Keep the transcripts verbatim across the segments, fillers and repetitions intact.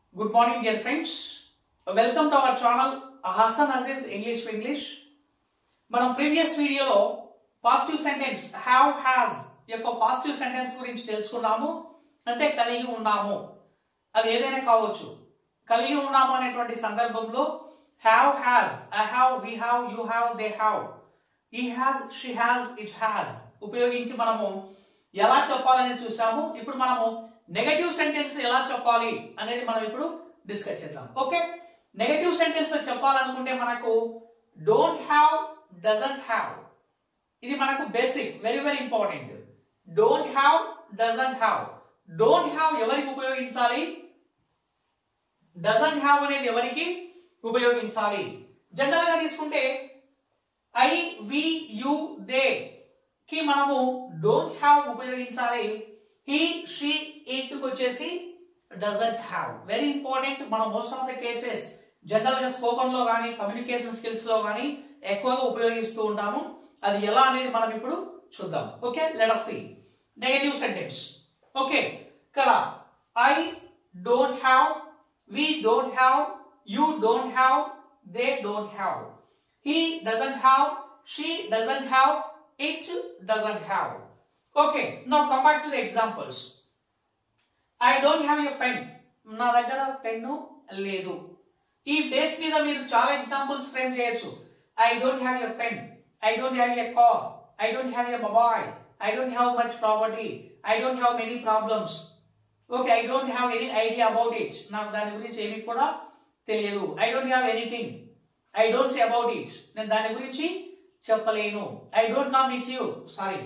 Good morning, dear friends. Welcome to our channel Hassan Aziz English for English. మనం previous వీడియోలో positive sentence have has యొక్క positive sentence గురించి తెలుసుకున్నాము. అంటే కలిగి ఉన్నాము, అది ఏదైనా కావచ్చు. కలిగి ఉన్నాము అనేటువంటి సందర్భంలో have has, I have, we have, you have, they have, he has, she has, it has ఉపయోగించి మనము ఎలా చెప్పాలని చూసాము. ఇప్పుడు మనము నెగటివ్ సెంటెన్స్ ఎలా చెప్పాలి అనేది మనం ఇప్పుడు డిస్కస్ చేద్దాం. ఓకే, నెగటివ్ సెంటెన్స్ లో చెప్పాలనుకుంటే మనకు డోంట్ హ్యావ్, డజంట్ హ్యావ్, ఇది మనకు basic, very very important. Don't have, doesn't have. Don't have ఎవరికి ఉపయోగించాలి, డజంట్ హ్యావ్ అనేది ఎవరికి ఉపయోగించాలి. జనరల్ గా తీసుకుంటే ఐ, వి, యు, దే కి మనము డోంట్ హ్యావ్ ఉపయోగించాలి. హీ, షీ, ఇట్ వచ్చేసి డజంట్ హ్యావ్. Very important. మనం most of the cases general గా స్పోకన్ లో కానీ కమ్యూనికేషన్ స్కిల్స్ లో కానీ ఎక్కువగా ఉపయోగిస్తూ ఉంటాము. అది ఎలా అనేది మనం ఇప్పుడు చూద్దాం. Okay, let us see negative sentence. Okay, ఇక్కడ I don't have, we don't have, you don't have, they don't have, he doesn't have, she doesn't have, it doesn't have. Okay, now come back to the examples. I don't have a pen, నా దగ్గర pen లేదు. ఈ base మీద మీరు చాలా examples frame చేయొచ్చు. I don't have a pen, I don't have a car, I don't have a mobile, I don't have much property, I don't have many problems. Okay, I don't have any idea about it, నాకు దాని గురించి ఏమీ కూడా తెలియదు. I don't have anything, I don't say about it, నేను దాని గురించి చెప్పలేను. I don't come with you, sorry,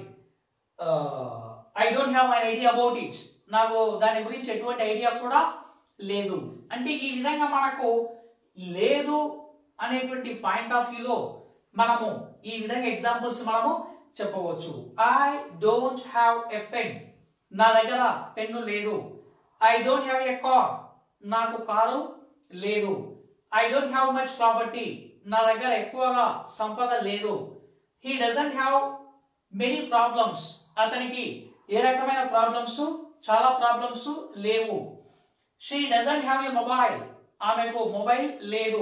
I don't have an idea about it, నాకు దాని గురించి ఎటువంటి ఐడియా కూడా లేదు. అంటే ఈ విధంగా మనకు లేదు అనేటువంటి పాయింట్ ఆఫ్ వ్యూలో మనము ఈ విధంగా ఎగ్జాంపుల్స్ మనము చెప్పవచ్చు. I don't have a pen, నా దగ్గర పెన్ను లేదు. I don't have a car, నాకు కారు లేదు. I don't have much property, నా దగ్గర ఎక్కువగా సంపద లేదు. He doesn't have many problems, అతనికి ఏ రకమైన ప్రాబ్లమ్స్, చాలా ప్రాబ్లమ్స్ లేవు. She doesn't have a mobile, ఆమెకు మొబైల్ లేదు.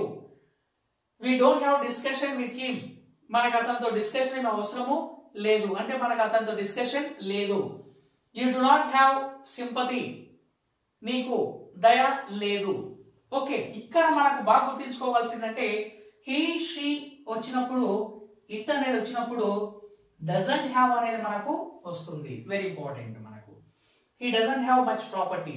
We don't have discussion with him, మనకు అతనితో డిస్కషన్ అవసరము లేదు, అంటే మనకు అతనితో డిస్కషన్ లేదు. You do not have sympathy, నీకు దయ లేదు. ఓకే, ఇక్కడ మనకు బాగా గుర్తించుకోవాల్సిందంటే హీ, షీ వచ్చినప్పుడు, ఇట్ అనేది వచ్చినప్పుడు డజంట్ హ్యావ్ అనేది మనకు వస్తుంది. Very important. మనకు he doesn't have much property.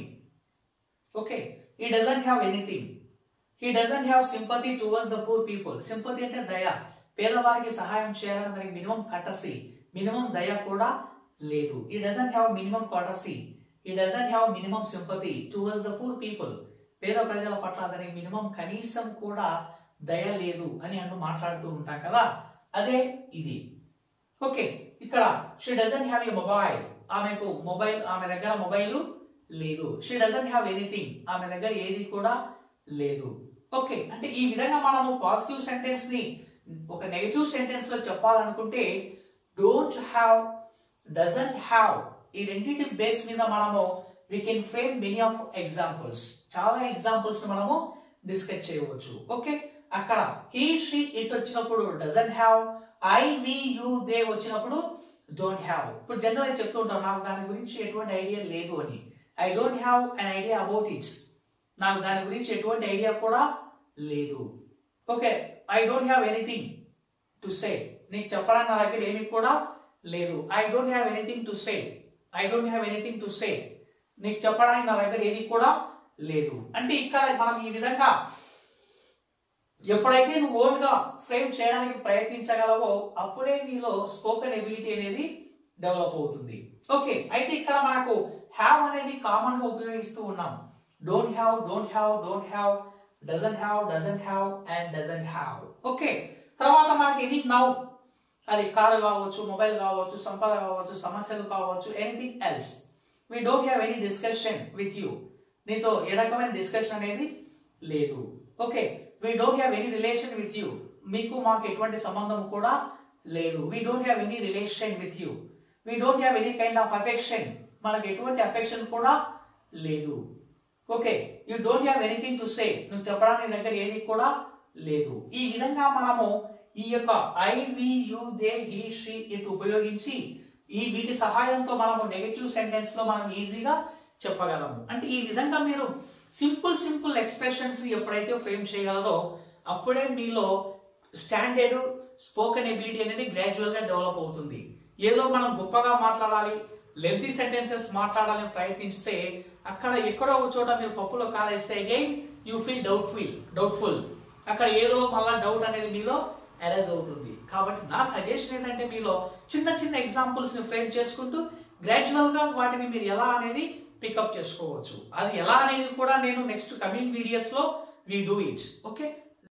Okay, he doesn't have anything. He doesn't have sympathy towards the poor people. Sympathy అంటే దయ, పేదవారికి సహాయం చేయాలని దానికి మినిమం కటసీ, మినిమం దయ కూడా లేదు. He doesn't have minimum courtesy, he doesn't have minimum sympathy towards the poor people. పేద ప్రజల పట్ల దానికి మినిమం కనీసం కూడా దయ లేదు అని అను మాట్లాడుతూ ఉంటాం కదా, అదే ఇది. ఓకే, ఇక్కడ she doesn't have a mobile, ఆమెకు మొబైల్, ఆమె దగ్గర మొబైల్ లేదు. షీ డజంట్ హ్యావ్ ఎనీథింగ్, ఆమె దగ్గర ఏది కూడా లేదు. ఓకే, అంటే ఈ విధంగా మనము పాజిటివ్ సెంటెన్స్ ని ఒక నెగటివ్ సెంటెన్స్ లో చెప్పాలనుకుంటే డోంట్ హ్యావ్, డజంట్ హ్యావ్, ఈ రెండింటి బేస్ మీద మనము we can frame many of examples, చాలా ఎగ్జాంపుల్స్ మనము డిస్కస్ చేయవచ్చు. ఓకే, అక్కడ హీ, షీ, ఇట్ వచ్చినప్పుడు doesn't have, I, we, you, they వచ్చినప్పుడు డోంట్ హ్యావ్. ఇప్పుడు జనరల్ గా చెప్తూ ఉంటాం, నాకు దాని గురించి ఎటువంటి ఐడియా లేదు అని. I don't have an idea about it, నాకు దాని గురించి ఎటువంటి ఐడియా కూడా లేదు. Okay, I don't have anything to say, నీకు చెప్పడానికి నా దగ్గర ఏమీ కూడా లేదు. I don't have anything to say, I don't have anything to say, నీకు చెప్పడానికి నా దగ్గర ఏది కూడా లేదు. అంటే ఇక్కడ మనం ఈ విధంగా ఎప్పుడైతే నువ్వు ఓన్ గా ఫ్రేమ్ చేయడానికి ప్రయత్నించగలవో అప్పుడే నీలో స్పోకెన్ ఎబిలిటీ అనేది డెవలప్ అవుతుంది. ఓకే, అయితే ఇక్కడ మనకు హ్యావ్ అనేది కామన్ గా ఉపయోగిస్తూ ఉన్నాం. Don't have, don't have, don't have, doesn't have, doesn't have and doesn't have. Okay, తర్వాత మనకి ఎనీ నౌ, అది కారు కావచ్చు, మొబైల్ కావచ్చు, సంపద కావచ్చు, సమస్యలు కావచ్చు, anything else. we don't have any discussion with you, నీతో ఏ రకమైన డిస్కషన్ అనేది లేదు. Okay, we don't have any relation with you, మీకు మాకు ఎటువంటి సంబంధం కూడా లేదు. we don't have any relation with you, we don't have any kind of affection, మనకు ఎటువంటి అఫెక్షన్ కూడా లేదు. Okay, you don't have anything to say, నువ్వు చెప్పడానికి దగ్గర ఏది కూడా లేదు. ఈ విధంగా మనము ఈ యొక్క I we you they he she it ఉపయోగించి ఈ వీటి సహాయంతో మనము నెగటివ్ సెంటెన్స్ లో మనం ఈజీగా చెప్పగలము. అంటే ఈ విధంగా మీరు సింపుల్ సింపుల్ ఎక్స్ప్రెషన్స్ ఎప్పుడైతే ఫ్రేమ్ చేయగలరో అప్పుడే మీలో స్టాండర్డ్ స్పోకెన్ ఎబిలిటీ అనేది గ్రాడ్యువల్ గా డెవలప్ అవుతుంది. ఏదో మనం గొప్పగా మాట్లాడాలి, లెంతీ సెంటెన్సెస్ మాట్లాడాలని ప్రయత్నిస్తే అక్కడ ఎక్కడో ఒక చోట మీరు పప్పులో కాలేస్తే again you feel doubtful doubtful అక్కడ ఏదో మళ్ళా డౌట్ అనేది మీలో అరైజ్ అవుతుంది. కాబట్టి నా సజెషన్ ఏంటంటే మీలో చిన్న చిన్న ఎగ్జాంపుల్స్ ని ఫ్రేమ్ చేసుకుంటూ గ్రాడ్యువల్ గా వాటిని మీరు ఎలా అనేది పికప్ చేసుకోవచ్చు. అది ఎలా అనేది కూడా నేను నెక్స్ట్ కమింగ్ వీడియోస్ లో వి డూ ఇట్. ఓకే.